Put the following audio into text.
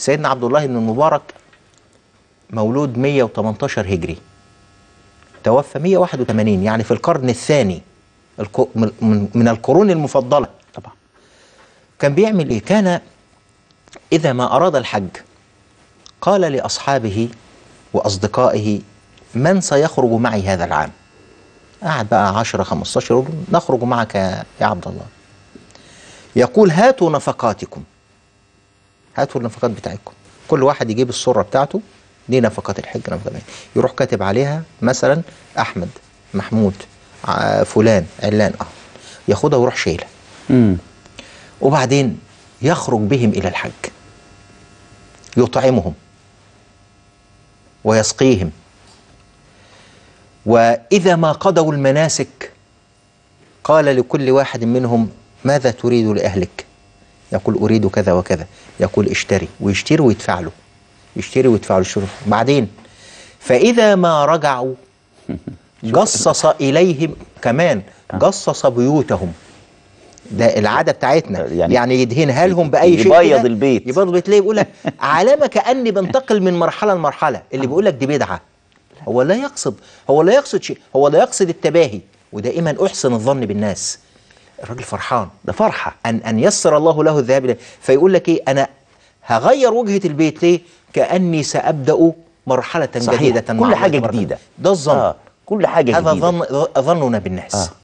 سيدنا عبد الله بن المبارك مولود 118 هجري، توفى 181، يعني في القرن الثاني من القرون المفضلة. طبعا. كان بيعمل ايه؟ كان إذا ما أراد الحج قال لأصحابه وأصدقائه: من سيخرج معي هذا العام؟ قعد بقى 10 15 يقول: نخرج معك يا عبد الله. يقول: هاتوا نفقاتكم، هاتوا النفقات بتاعتكم، كل واحد يجيب الصورة بتاعته، دي نفقات الحج، يروح كاتب عليها مثلا أحمد، محمود، فلان، علان، ياخدها ويروح شايلها. وبعدين يخرج بهم إلى الحج، يطعمهم ويسقيهم. وإذا ما قضوا المناسك قال لكل واحد منهم: ماذا تريد لأهلك؟ يقول: أريد كذا وكذا. يقول: اشتري، ويشتري ويدفع له، يشتري ويدفع له. بعدين فإذا ما رجعوا جصص إليهم كمان، جصص بيوتهم. ده العادة بتاعتنا، يعني يدهنها لهم بأي شيء، يبيض البيت، يبيض البيت. ليه؟ بيقول لك علامة كأني بنتقل من مرحلة لمرحلة. اللي بيقول لك دي بدعة هو لا يقصد شيء، هو لا يقصد التباهي. ودائما أحسن الظن بالناس. الراجل فرحان، ده فرحة أن يسر الله له الذهاب إليه. فيقول لك إيه؟ أنا هغير وجهة البيت. ليه؟ كأني سأبدأ مرحلة جديدة، كل حاجة جديدة. ده الظن. كل حاجة جديدة. هذا ظننا بالناس.